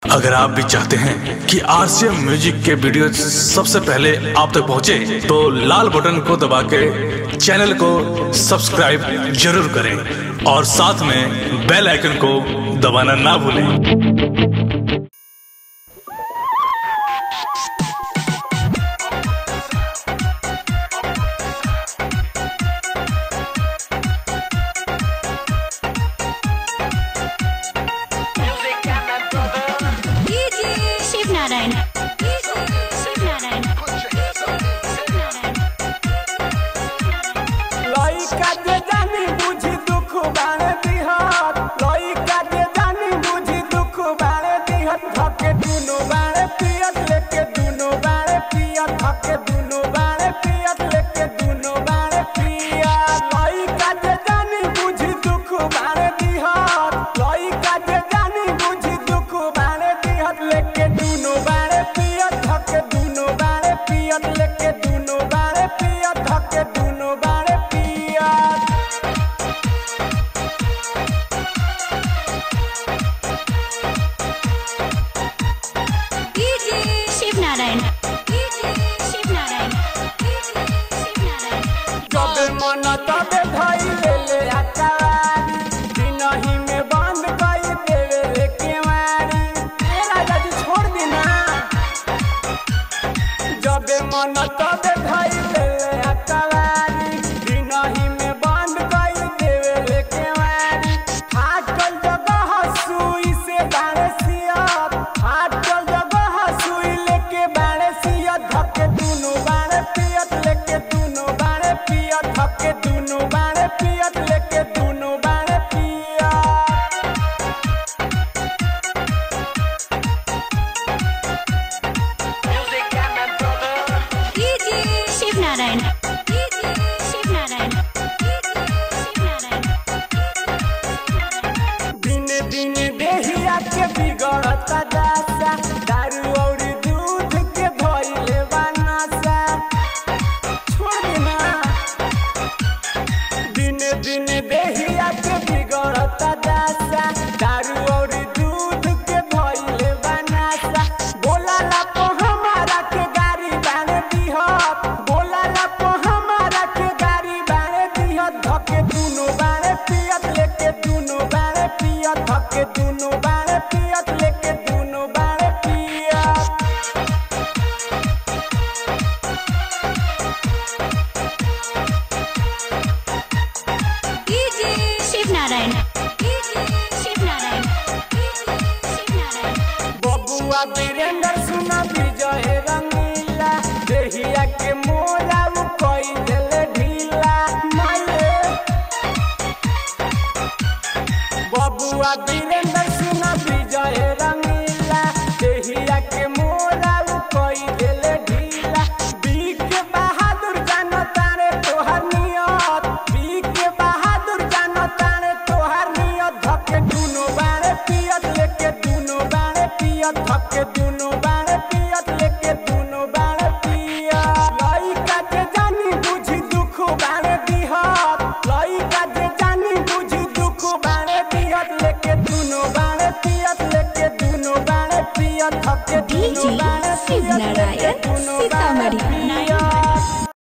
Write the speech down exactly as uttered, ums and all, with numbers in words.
अगर आप भी चाहते हैं कि आरसीएम म्यूजिक के वीडियो सबसे पहले आप तक पहुंचे, तो लाल बटन को दबा के चैनल को सब्सक्राइब जरूर करें और साथ में बेल आइकन को दबाना ना भूलें। शिवनारायण लइका जे जानी बुझी दुख बाणे दिहत, लइका जे जानी बुझी दुख बाणे दिहत, धके दुनो बाणे पियत लेके दुनो बाणे पियत, धके दुनो बाणे पियत लेके दुनो बाणे पियत। लइका जे जानी बुझी दुख बाणे दिहत, लइका जे जानी बुझी दुख बाणे दिहत, लेके दुनो बाणे पियत, धके दुनो बाणे पियत लेके दुनो बाणे पियत, धके दुनो बाणे पियत। शिवनारायण जब मन तबे धई ले ले अकावारी, दिनही में बंद कई देवे रे केवारी। ए राजा जी छोड़ देना। जब मन तबे धई ले ले अकावारी, दिनही में बंद कई देवे रे केवारी। फाटल जगह सुई से बाणे सियत, फाटल जगह सुई लेके बाणे सियत, धके दुनो बाणे पियत लेके दुनो बाणे पियत, धके दुनो बाणे पियत लेके दुनो बाणे पियत। शिवनारायण दिन दिन देहिया के बिगड़ता दासा, दारू और दूध के धइले बनासा। छोड़ देना। दिन दिन देहिया के बिगड़ता दासा, दारू और दूध के धइले बनासा। बोला ला पो हमारा के गाड़ी बाणे दिहत, बोला ला पो हमारा के गाड़ी बाणे दिहत, धके दुनो बाणे पियत लेके दुनो बाणे पियत, धके दुनो बाणे पियत लेके दुनो बाणे पियत। शिवनारायण बबुआ वीरेंद्र सुना विजय रंगीला, देहिया के मोला उ कई देले ढीला। माये बबुआ वीरेंद्र सुना विजय रंगीला, देहिया के मोला उ कई देले ढीला। बीक बहादुर जानो तारे तोहर नियत, बीक बहादुर जानो तारे तोहर नियत, धके दुनो बाणे पियत लेके दुनो बाणे पियत, धके दुनो बाणे पियत लेके दुनो बाणे पियत। लइका जे जानी बुझी दुख बाणे दिहत, लइका जे जानी बुझी दुख बाणे दिहत, लेके दुनो बाणे पियत लेके दुनो बाणे पियत, धके दुनो बाणे पियत लेके दुनो बाणे पियत।